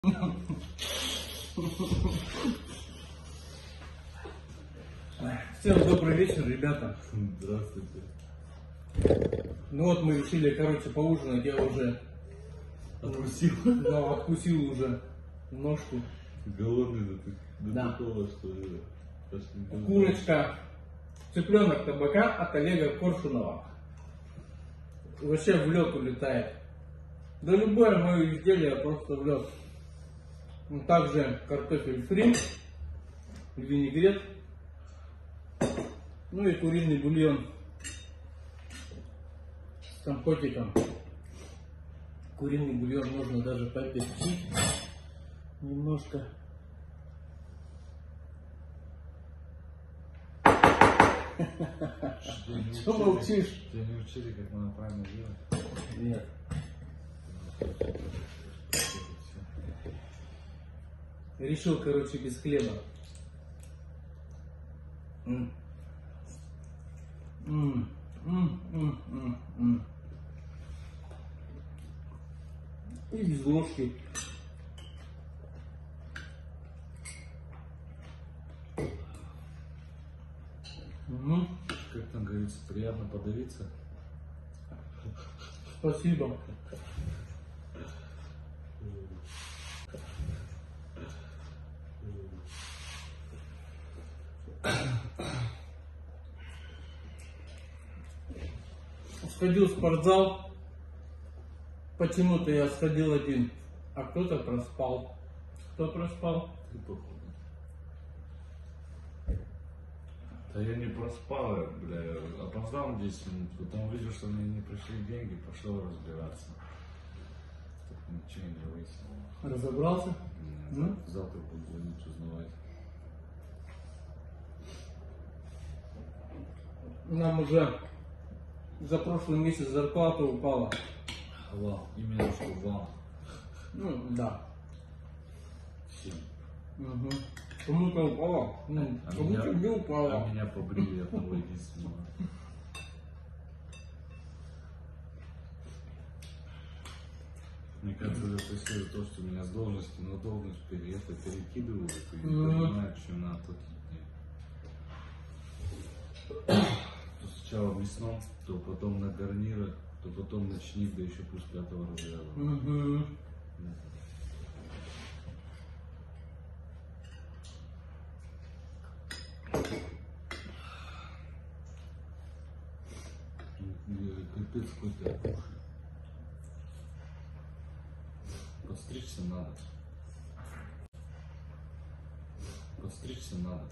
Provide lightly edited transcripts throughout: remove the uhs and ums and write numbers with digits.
Всем добрый вечер, ребята. Здравствуйте. Ну вот мы решили, короче, поужинать. Я уже Откусил? Да, откусил уже ножку. Голодный до Да. такого, что Курочка, цыпленок табака от Олега Коршунова. Вообще в лед улетает. Да любое мое изделие просто в лед. Также картофель фри, винегрет, ну и куриный бульон с компотиком. Куриный бульон можно даже поперчить немножко. Что молчишь? Тебя не учили, как надо правильно делать? Нет. Решил, короче, без хлеба. И без ложки. Как там говорится, приятно подавиться. Спасибо. Сходил в спортзал. Почему-то я сходил один, а кто-то проспал. Кто проспал? Ты походу. Да я не проспал, бля, опоздал 10 минут, потом увидел, что мне не пришли деньги, пошел разбираться. Так ничего не выяснил. Разобрался? Завтра буду звонить, узнавать. Нам уже за прошлый месяц зарплата упала. Вау, именно что вау. Ну, да. Всем. Угу. Кому-то упала, кому-то не упала. А меня побрили одного единственного. Мне кажется, это все то, что меня с должности на должность перекидывают и понимают, что надо платить мне. То сначала мясном, то потом на гарнирах, то потом ночник, да еще плюс 5-го разряда. Угу. Капец какой-то опухший. Подстричься надо. Подстричься надо.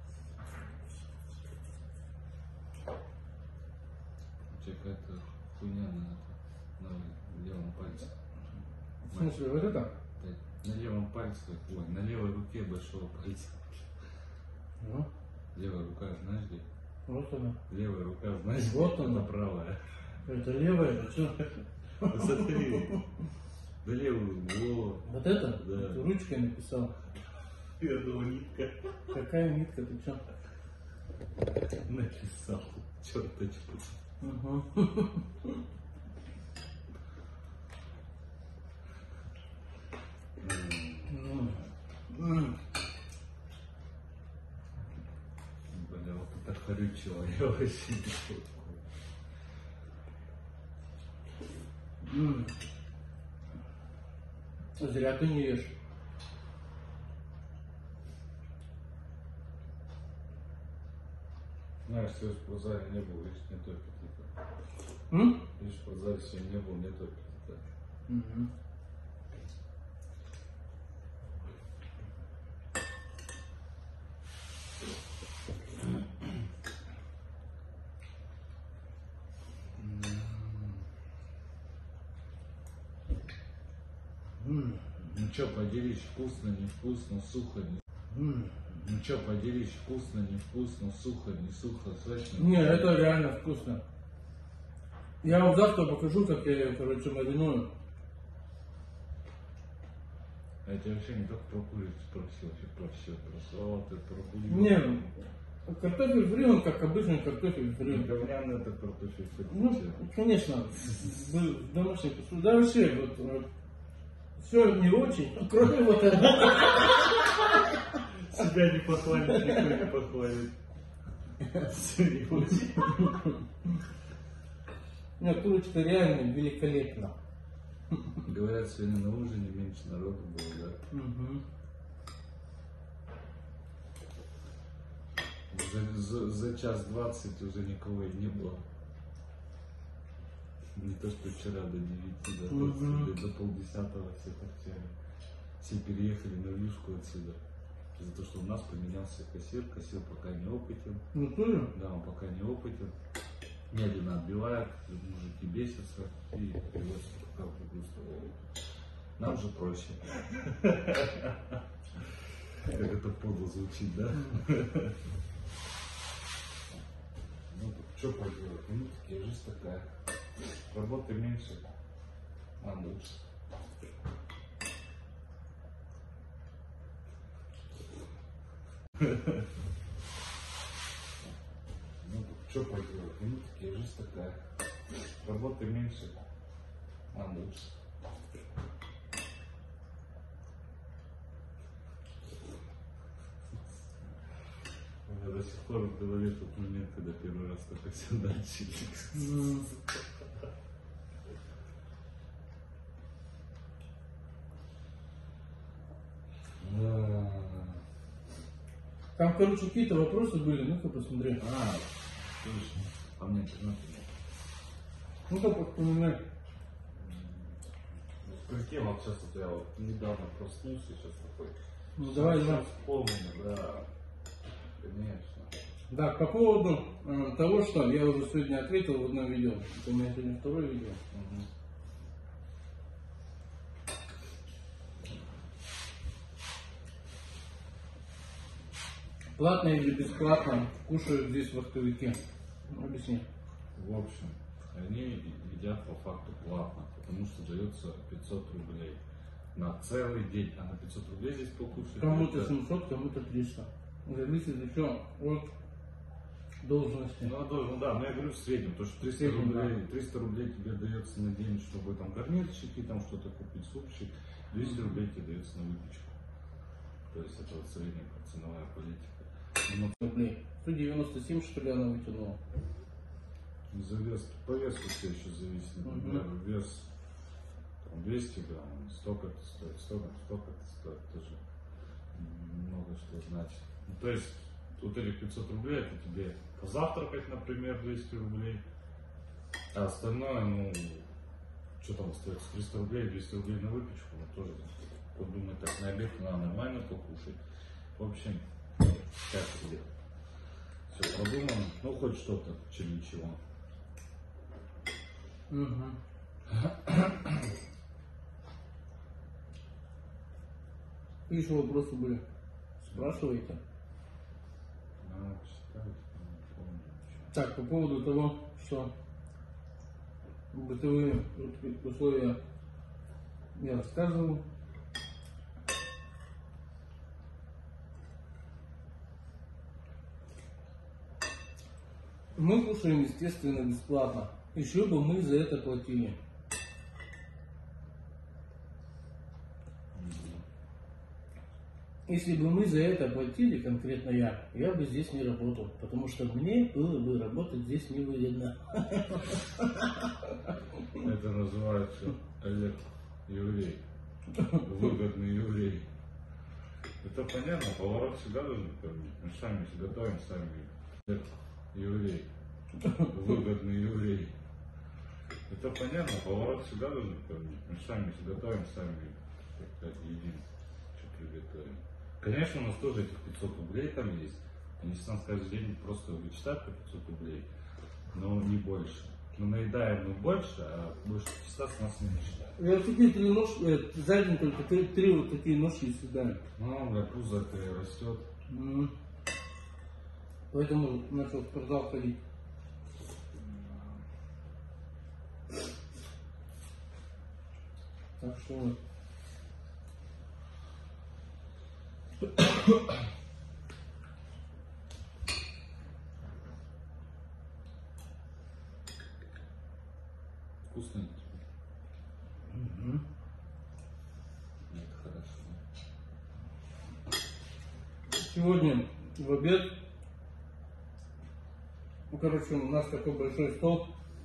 У тебя какая-то хуйня на левом пальце. В смысле, вот это? На левом пальце, ой, на левой руке большого пальца. Ну, Левая рука, знаешь где? вот она. Левая рука, знаешь, Вот где? она. Это правая. Это левая, это что? Смотри. Да левую, во. Вот это? Да. Ты ручкой написал. Я думаю, нитка. Какая нитка, ты что? Написал. Черточку. Угу. Бля, вот это хорючило, я вообще не шутку. Зря ты не ешь. Знаешь, я в спортзале не был, видишь, не то аппетита. Видишь, в спортзале сегодня не был, не то аппетита. Угу. Ну что, поделись, вкусно, невкусно, сухо, не... Ну что, поделись, вкусно, невкусно, сухо, не сухо, сочно. Не, это реально вкусно. Я вам завтра покажу, как я ее, короче, мариную. А я тебя вообще не только про курицу спросил, вообще про все, про салаты, про курицу. Не, картофель фри, он как обычный картофель фри. Говняный это картофель фри. Ну, конечно, в домашней посуде. Да вообще, вот, все не очень, кроме вот этого. Себя не похвалит, никто не похвалит. Все не очень. Нет, курочка реально великолепна. Говорят, сегодня на ужине меньше народу было, да? Мгм. За час 20 уже никого и не было. Не то, что вчера до 9, до 20, до полдесятого все торчали. Все переехали на Вьюшку отсюда. За то, что у нас поменялся кассир. Кассир пока не опытен. Ну тоже? Да, он пока не опытен. Медленно отбивает, мужики бесятся и приводится пока в другую сторону. Нам же проще. Как это подло звучит, да? Ну, что поделать? Ну, такие, жизнь такая. Работы меньше, а лучше. Ну, что поделать? Ну, такие, жизнь такая. Работы меньше, а лучше. У меня до сих пор в голове тот момент, когда первый раз только сел дальше. Там, короче, какие-то вопросы были, ну-ка посмотри. Точно. А мне интернета нет. Ну-ка вспоминай. Прикинь, вот сейчас вот я вот недавно проснулся, сейчас такой. Ну давай, давай. Вспомню, да. Конечно. Да, по поводу того, что я уже сегодня ответил в одном видео. Это у меня сегодня второе видео. Платно или бесплатно кушают здесь вахтовики? Объясни. В общем, они едят по факту платно, потому что дается 500 рублей на целый день. А на 500 рублей здесь покушать. Кому-то 700, кому-то 300. Зависит еще от должности. Ну, должен, да, но я говорю в среднем, то что 300 рублей, 300 рублей тебе дается на день, чтобы там гарнирчики, там что-то купить, супчик, 200 рублей тебе дается на выпечку. То есть это вот средняя ценовая политика. Рублей. 197, что ли, она вытянула? За вес, по весу все еще зависит. Например, вес там, 200 грамм, столько это стоит, столько это стоит, тоже много что значит. Ну, то есть вот эти 500 рублей, это тебе позавтракать, например, 200 рублей, а остальное, ну, что там остается, 300 рублей, 200 рублей на выпечку, ну, тоже, вот думаю, так на обед надо нормально покушать. В общем, как себе. Все продумано, ну, хоть что-то, чем ничего. Еще вопросы были? Спрашивайте. Читать, не помню. Так, по поводу того, что бытовые условия я рассказывал. Мы кушаем, естественно, бесплатно. Еще бы мы за это платили. Если бы мы за это платили, конкретно я бы здесь не работал, потому что мне было бы работать здесь невыгодно. Это называется Олег еврей. Выгодный еврей. Это понятно, поваров всегда должны кормить. Мы сами готовим, сами. Олег еврей. Выгодный еврей. Это понятно, поваров всегда должны кормить. Мы сами готовим, сами едим, что приготовим. Конечно, у нас тоже этих 500 рублей там есть. Они с нас каждый день просто вычитают по 500 рублей, но не больше. Мы наедаем мы больше, а больше 500 с нас не считают. Я такие три ножки, за день только три вот такие ножки съедаю. Ну, да, пузо это и растет. Поэтому начал в спортзал ходить. Так что вот. Вкусно. Сегодня в обед, ну, короче, у нас такой большой стол,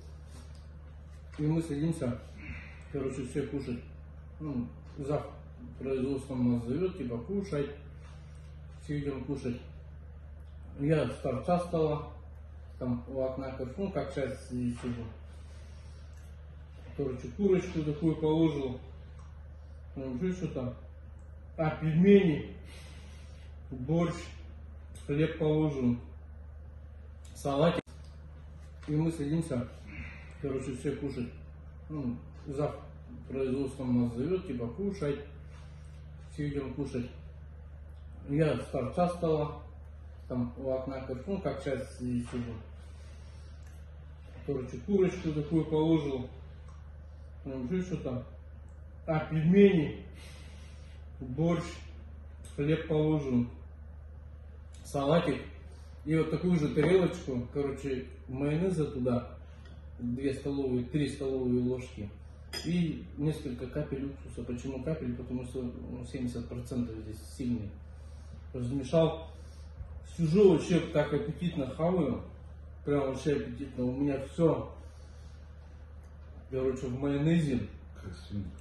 и мы садимся, короче, все кушать. Ну, зав производством нас зовет, типа кушать, все идем кушать. Я с торца стола, там у окна кафе, ну как сейчас сижу. Короче, курочку такую положил, что там, пельмени, борщ, хлеб положил, салатик. И мы садимся, короче, все кушать. Ну, зав производством нас зовет, типа кушать, все идем кушать. Я с торца стола, там у окна кафе, ну как сейчас сижу. Короче, курочку такую положил, что там, пельмени, борщ, хлеб положил, салатик. И вот такую же тарелочку, короче, майонеза туда, 3 столовые ложки. И несколько капель уксуса. Почему капель? Потому что 70% здесь сильный. Размешал. Сижу вообще так аппетитно хаваю. Прям вообще аппетитно. У меня все, короче, в майонезе. Как свинка.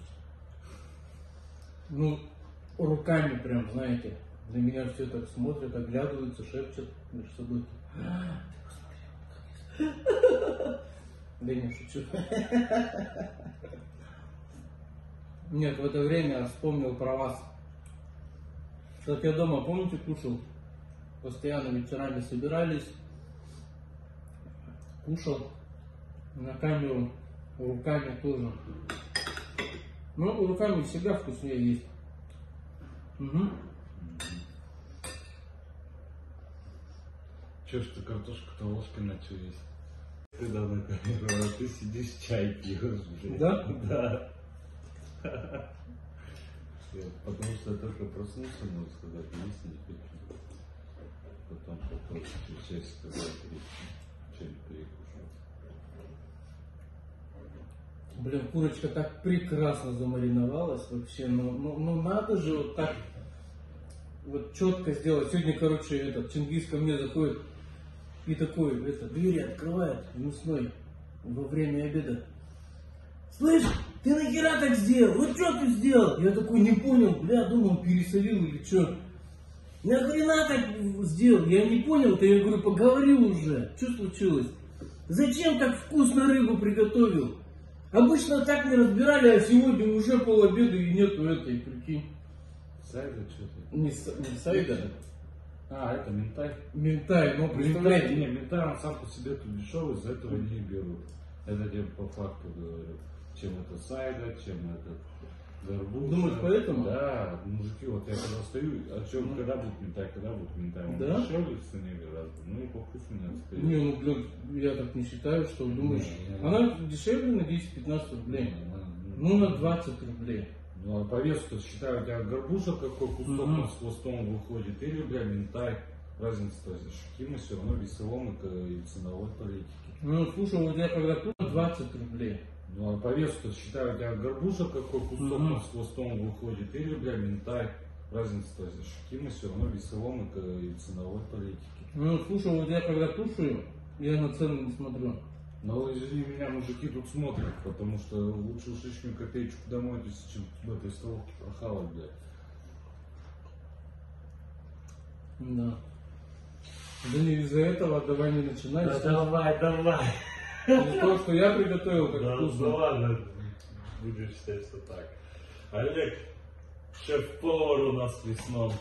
Ну, руками прям, знаете. На меня все так смотрят, оглядываются, шепчут между собой. Да не, шучу. Нет, в это время я вспомнил про вас. Как я дома, помните, кушал? Постоянно вечерами собирались. Кушал. На камеру. Руками тоже. Ну, руками всегда вкуснее есть. Угу. Че ж ты картошку-то ложкой начал есть? Когда на камеру, а ты сидишь чай пьешь, блин. Да? Да. Потому что я только проснулся, можно сказать, есть не хочу. Потом через часик сказать, что-нибудь перекушал. Блин, курочка так прекрасно замариновалась вообще. Ну надо же вот так вот четко сделать. Сегодня, короче, Чингис ко мне заходит и такой, двери открывает мясной во время обеда. Слышь, ты нахера так сделал? Вот что ты сделал? Я такой не понял, бля, думал, пересолил или что. Нахрена так сделал? Я не понял-то, я говорю, поговорил уже. Что случилось? Зачем так вкусно рыбу приготовил? Обычно так не разбирали, а сегодня уже полобеда и нету этой, прикинь. Сайда что-то? Не сайда. А, это ментай. Ментай, ну представляете. Не, ментай он сам по себе тут дешевый, из-за этого не берут. Это я по факту говорю. Чем это сайда, чем это горбуша. Думаешь, поэтому? Да, мужики, вот я когда стою, а что, когда будет ментай, он да? дешевле в цене гораздо, ну и по вкусу не отстает. Не, ну блин, я так не считаю, что думаешь. Она дешевле на 10-15 рублей. Ну на 20 рублей. Ну а по весу-то считаю, у тебя горбуша какой кусок с хвостом выходит, или, бля, ментай. Разница-то ощутима все равно в весовом и ценовой политике. Ну слушай, вот я когда тут 20 рублей. Ну а по весу-то считаю, у тебя горбуша какой кусок с хвостом выходит, или, бля, ментай. Разница-то ощутима все равно в весовом и ценовой политике. Ну слушай, вот я когда кушаю, я на цены не смотрю. Но извини меня, мужики тут смотрят, потому что лучше уж лишнюю копеечку домой, чем в этой столовке прохавать, блядь. Да. Да не из-за этого давай не начинай. Да давай. Из-за того, что я приготовил, так Да, вкусно. ну ладно, будешь считать, что так. Олег, шеф-повар у нас в лесном.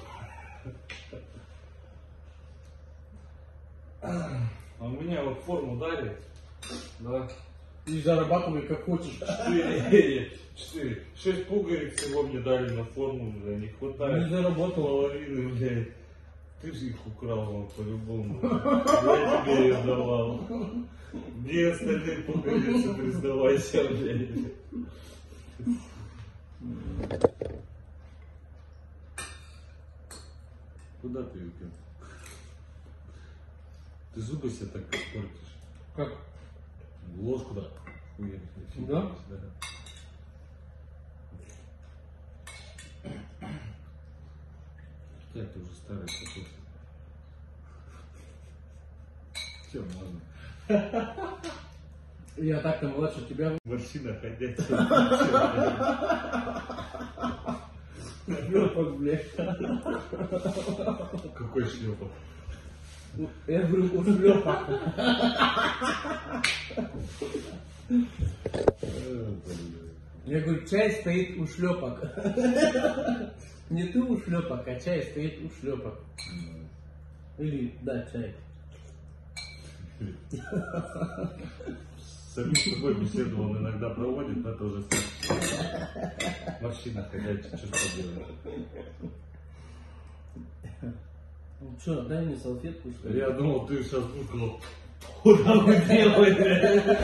А у меня вот форму дали. Да. И зарабатывай как хочешь. 6 пуговиц всего мне дали на форму, бля, не хватает. Не заработал. Половины, блядь. Ты же их украл вон, по-любому. Я тебе ее давал. Где остальные пуговицы, признавайся, блядь. Куда ты ее? Ты зубы себе так портишь. Как? Ложку, да. Да? Хотя ты уже старый такой. Все можно. Я так-то младше тебя. Морщина ходячая. Шлепок, блядь. Какой шлепок? Я говорю, у шлепок. Я говорю, чай стоит у шлепок. Не ты у шлепок, а чай стоит у шлепок. Или, да, чай. С самим собой беседу он иногда проводит, но это уже сам. Морщина ходячая, что поделаешь. Ну что, дай мне салфетку, что ли? Я думал, ты сейчас букву. Куда вы делаете?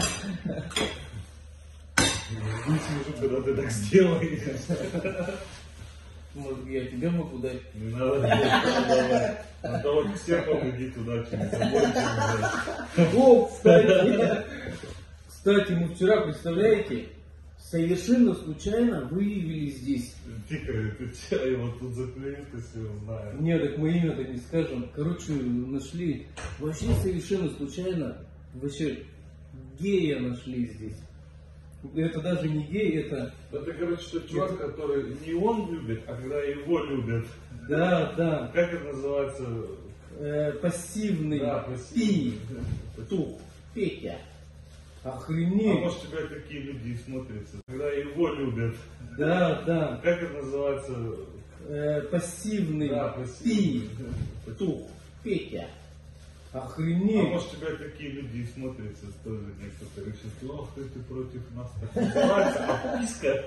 Высмешу, когда ты так сделаешь. Может, я тебе могу дать? Не надо, давай. А то вот все помоги туда, через собой. О, кстати. Кстати, мы вчера, представляете, совершенно случайно выявили здесь. Тихо, ты чай вот тут заклеил, ты все знаешь. Нет, так мы имя-то не скажем. Короче, нашли, вообще совершенно случайно, вообще гея нашли здесь. Это даже не гей, это... Это, короче, тот чувак, который не он любит, а когда его любят. Да, да. Как это называется? Пассивный. Да, пассивный. Тух, Петя. А Охренеть. может, тебя такие люди и смотрятся, когда его любят. Да, да. Как это называется? Пассивный. Да, пассивный. Тух, Петя. А Охренеть. может, тебя такие люди и смотрятся тоже некоторые сейчас. Ох, ты против нас так называется, а писка.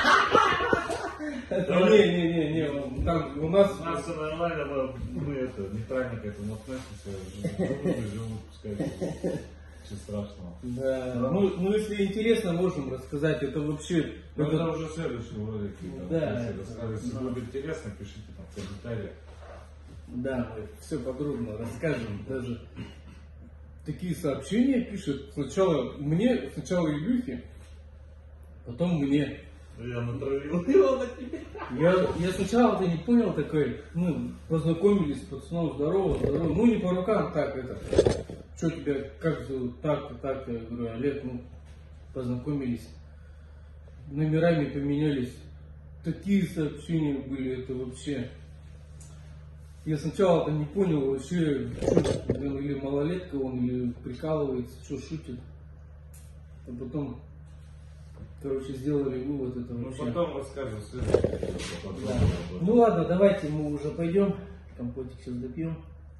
Не, там у нас... У нас все нормально, но мы это неправильно к этому относимся. Живут, пускай. Ничего страшного. Да. Ну, если интересно, можем рассказать. Это вообще... Ну, это уже следующий ролик. Да. Если будет интересно, пишите там в комментариях. Да, мы все подробно расскажем. Даже такие сообщения пишут. Сначала мне, сначала Илюхе, потом мне. Я натравил его на тебя. Я сначала-то не понял, такой, ну, познакомились, пацанов, здорово. Ну, не по рукам, так, это, что тебя, как зовут, так-то, я говорю, Олег, ну, познакомились, номерами поменялись. Такие сообщения были, это вообще... Я сначала-то не понял вообще, что, или малолетка он, или прикалывается, что шутит. А потом, короче, сделали вывод, это Ну, вообще... потом расскажу следующий. Да. Ну ладно, давайте мы уже пойдем. Компотик сейчас допьем.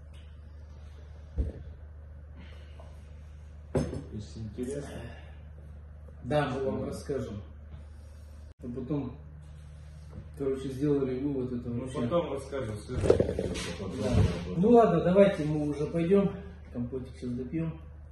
Если интересно. Да, мы вам расскажем. А потом, короче, сделали вывод, это Ну, вообще... потом расскажу следующий. Да. Ну ладно, давайте мы уже пойдем. Компотик сейчас допьем.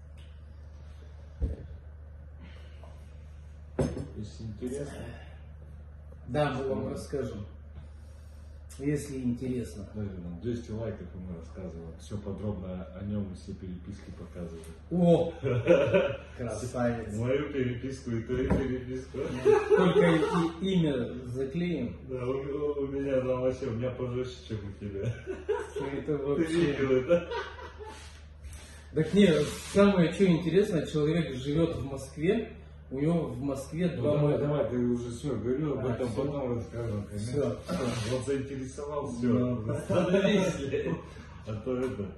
Если интересно. Да, мы вам расскажем. Если интересно. Даже нам 200 лайков и мы рассказываем. Все подробно о нем, все переписки показываем. О! Красавец. Мою переписку и твою переписку. Только имя заклеим. Да, у меня там вообще, у меня пожестче, чем у тебя. Это Ты вообще... видел это? Так нет, самое что интересно, человек живет в Москве, у него в Москве Ну, два мода. давай, ты уже все говорил, об этом всё. потом расскажем. Все. Вот заинтересовал, Да. все. Остановись. А то это.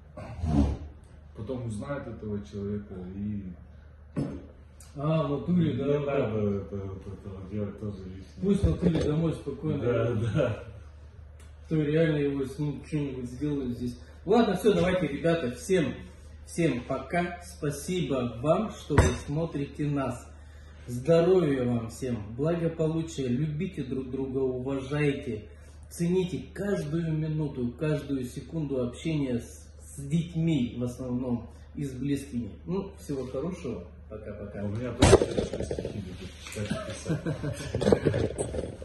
Потом узнает этого человека и А, в натуре, не да. надо Да. этого делать тоже лишнее. Пусть в натуре домой спокойно. Да, да. То реально его с ним что-нибудь сделают здесь. Ладно, все, давайте, ребята, всем пока. Спасибо вам, что вы смотрите нас. Здоровья вам всем, благополучия, любите друг друга, уважайте, цените каждую минуту, каждую секунду общения с детьми в основном и с близкими. Ну, всего хорошего. Пока-пока. У меня тоже стихи будут читать и писать.